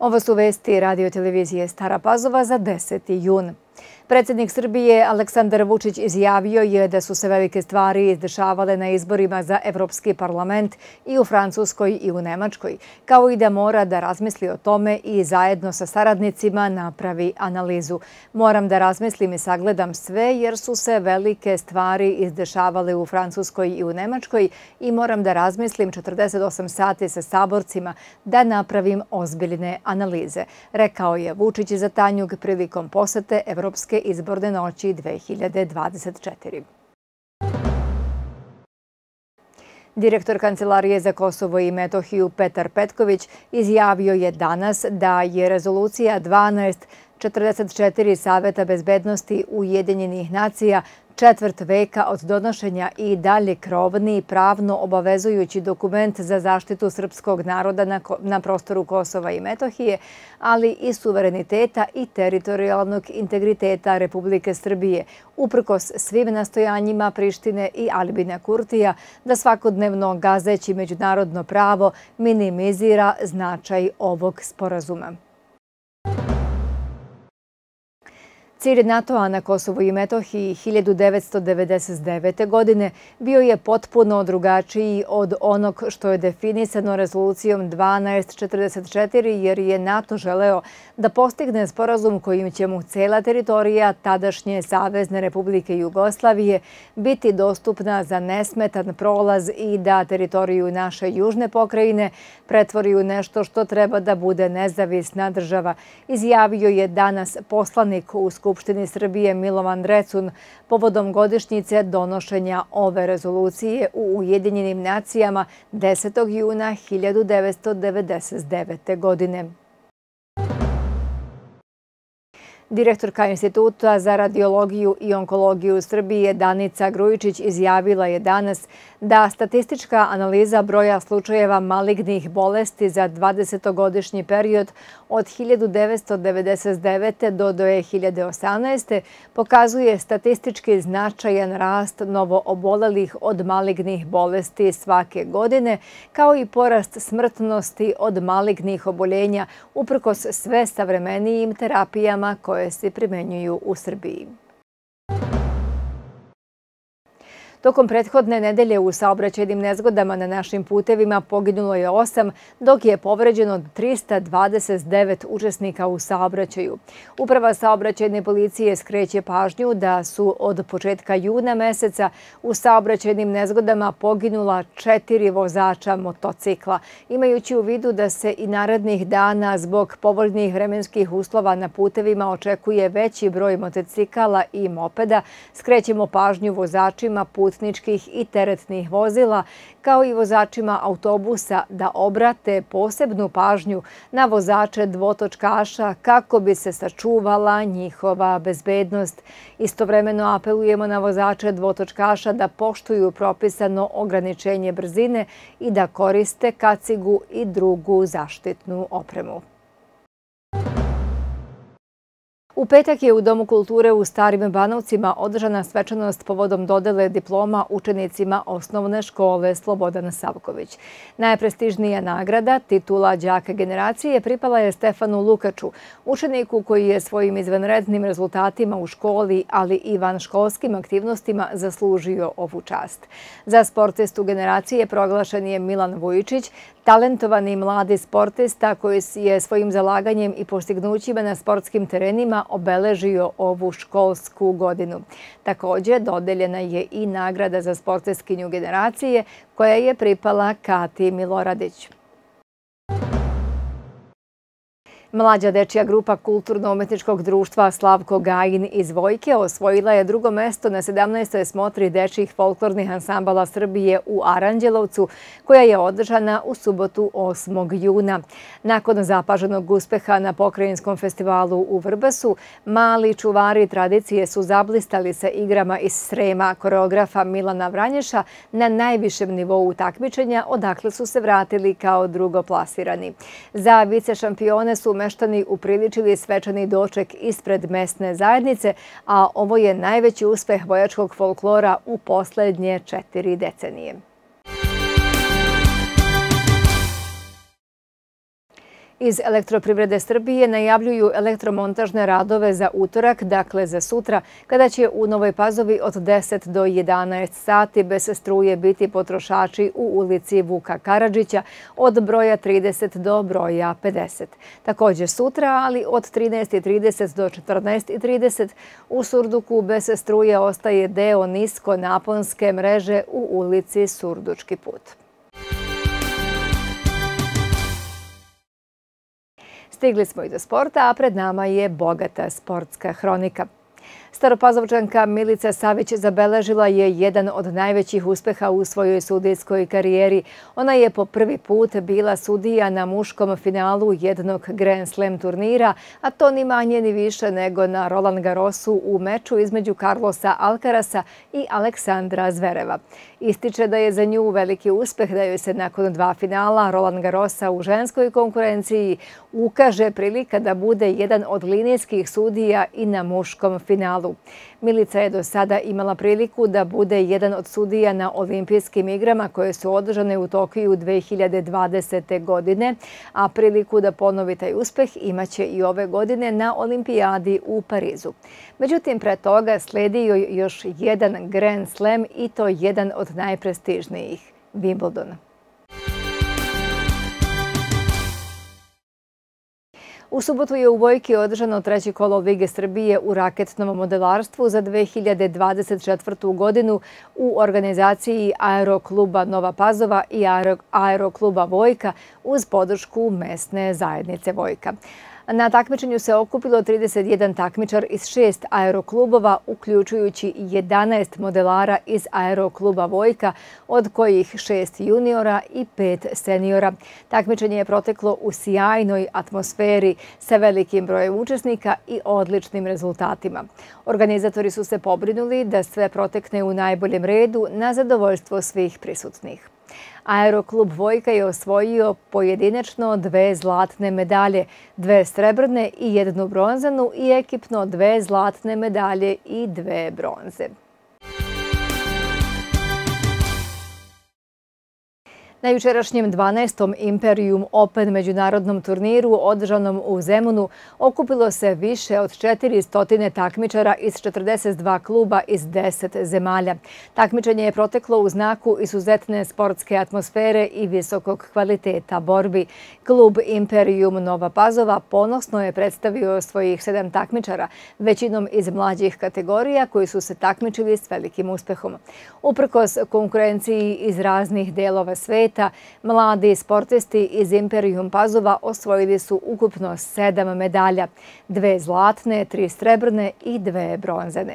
Ovo su vesti radio televizije Stara Pazova za 10. jun. Predsjednik Srbije Aleksandar Vučić izjavio je da su se velike stvari izdešavale na izborima za Evropski parlament i u Francuskoj i u Nemačkoj, kao i da mora da razmisli o tome i zajedno sa saradnicima napravi analizu. Moram da razmislim i sagledam sve jer su se velike stvari izdešavale u Francuskoj i u Nemačkoj i moram da razmislim 48 sati sa saborcima da napravim ozbiljne analize, rekao je Vučić za Tanjug prilikom posete Evropske izborne noći 2024. Direktor Kancelarije za Kosovo i Metohiju Petar Petković izjavio je danas da je rezolucija 1244 Saveta bezbednosti Ujedinjenih nacija četvrt veka od donošenja i dalje krovni pravno obavezujući dokument za zaštitu srpskog naroda na prostoru Kosova i Metohije, ali i suvereniteta i teritorijalnog integriteta Republike Srbije, uprkos svim nastojanjima Prištine i Albina Kurtija da svakodnevno gazeći međunarodno pravo minimizira značaj ovog sporazuma. Cilj NATO-a na Kosovu i Metohiji 1999. godine bio je potpuno drugačiji od onog što je definisano rezolucijom 1244 jer je NATO želeo da postigne sporazum kojim će mu cela teritorija tadašnje Savezne Republike Jugoslavije biti dostupna za nesmetan prolaz i da teritoriju naše južne pokrajine pretvori u nešto što treba da bude nezavisna država, izjavio je danas poslanik u Skupštini Srbije Milovan Drecun povodom godišnjice donošenja ove rezolucije u Ujedinjenim nacijama 10. juna 1999. godine. Direktorka Instituta za radiologiju i onkologiju Srbije Danica Grujičić izjavila je danas da statistička analiza broja slučajeva malignih bolesti za 20-godišnji period od 1999. do 2018. pokazuje statistički značajan rast novoobolelih od malignih bolesti svake godine, kao i porast smrtnosti od malignih oboljenja uprkos sve savremenijim terapijama koje se primenjuju u Srbiji. Tokom prethodne nedelje u saobraćajnim nezgodama na našim putevima poginulo je 8, dok je povređeno 329 učesnika u saobraćaju. Uprava saobraćajne policije skreće pažnju da su od početka juna meseca u saobraćajnim nezgodama poginula 4 vozača motocikla. Imajući u vidu da se i narednih dana zbog povoljnih vremenskih uslova na putevima očekuje veći broj motocikala i mopeda, skrećemo pažnju vozačima putničkih i teretnih vozila, kao i vozačima autobusa da obrate posebnu pažnju na vozače dvotočkaša kako bi se sačuvala njihova bezbednost. Istovremeno apelujemo na vozače dvotočkaša da poštuju propisano ograničenje brzine i da koriste kacigu i drugu zaštitnu opremu. U petak je u Domu kulture u Starim Banovcima održana svečanost povodom dodele diploma učenicima osnovne škole Slobodan Savković. Najprestižnija nagrada, titula đaka generacije, pripala je Stefanu Lukaču, učeniku koji je svojim izvanrednim rezultatima u školi, ali i vanškolskim aktivnostima zaslužio ovu čast. Za sportistu generacije proglašen je Milan Vujičić, talentovani mladi sportista koji je svojim zalaganjem i postignućima na sportskim terenima obeležio ovu školsku godinu. Također, dodeljena je i nagrada za sportistkinju generacije koja je pripala Kati Miloradić. Mlađa dečija grupa Kulturno-umetničkog društva Slavko Gajin iz Vojke osvojila je drugo mesto na 17. smotri dečjih folklornih ansambala Srbije u Aranđelovcu, koja je održana u subotu 8. juna. Nakon zapaženog uspeha na pokrajinskom festivalu u Vrbasu, mali čuvari tradicije su zablistali sa igrama iz Srema koreografa Milana Vranješa na najvišem nivou takmičenja, odakle su se vratili kao drugoplasirani. Za vice šampione su meštani upriličili svečani doček ispred mesne zajednice, a ovo je najveći uspeh vojačkog folklora u poslednje 4 decenije. Iz Elektroprivrede Srbije najavljuju elektromontažne radove za utorak, dakle za sutra, kada će u Novoj Pazovi od 10 do 11 sati bez struje biti potrošači u ulici Vuka Karadžića od broja 30 do broja 50. Također sutra, ali od 13:30 do 14:30 u Surduku bez struje ostaje deo niskonaponske mreže u ulici Surdučki put. Stigli smo i do sporta, a pred nama je bogata sportska hronika. Staropazovčanka Milica Savić zabeležila je jedan od najvećih uspeha u svojoj sudijskoj karijeri. Ona je po prvi put bila sudija na muškom finalu jednog Grand Slam turnira, a to ni manje ni više nego na Roland Garrosu u meču između Carlosa Alcarasa i Aleksandra Zvereva. Ističe da je za nju veliki uspeh da joj se nakon 2 finala Roland Garrosa u ženskoj konkurenciji ukaže prilika da bude jedan od linijskih sudija i na muškom finalu. Milica je do sada imala priliku da bude jedan od sudija na Olimpijskim igrama koje su održane u Tokiju 2020. godine, a priliku da ponovi taj uspeh imaće i ove godine na Olimpijadi u Parizu. Međutim, pre toga sledi joj još jedan Grand Slam i to jedan od najprestižnijih, Wimbledon. U subotu je u Vojki održano 3. kolo Lige Srbije u raketnom modelarstvu za 2024. godinu u organizaciji Aerokluba Nova Pazova i Aerokluba Vojka uz podršku mesne zajednice Vojka. Na takmičenju se okupilo 31 takmičar iz 6 aeroklubova, uključujući 11 modelara iz Aerokluba Vojka, od kojih 6 juniora i 5 seniora. Takmičenje je proteklo u sjajnoj atmosferi sa velikim brojem učesnika i odličnim rezultatima. Organizatori su se pobrinuli da sve protekne u najboljem redu na zadovoljstvo svih prisutnih. Aeroklub Vojka je osvojio pojedinačno 2 zlatne medalje, 2 srebrne i 1 bronzanu i ekipno 2 zlatne medalje i 2 bronze. Na jučerašnjem 12. Imperium Open međunarodnom turniru održanom u Zemunu okupilo se više od 400 takmičara iz 42 kluba iz 10 zemalja. Takmičenje je proteklo u znaku izuzetne sportske atmosfere i visokog kvaliteta borbi. Klub Imperium Nova Pazova ponosno je predstavio svojih 7 takmičara, većinom iz mlađih kategorija koji su se takmičili s velikim uspehom. Uprkos konkurenciji iz raznih delova sveta, mladi sportisti iz Imperium Pazova osvojili su ukupno 7 medalja, 2 zlatne, 3 srebrne i 2 bronzane.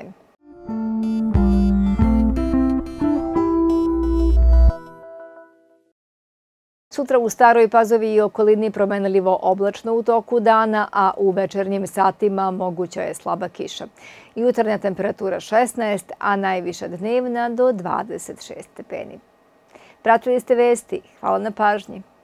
Sutra u Staroj Pazovi i okolini promenljivo oblačno u toku dana, a u večernjim satima moguća je slaba kiša. Jutarnja temperatura 16, a najviša dnevna do 26 stepeni. Pratili ste vesti. Hvala na pažnji.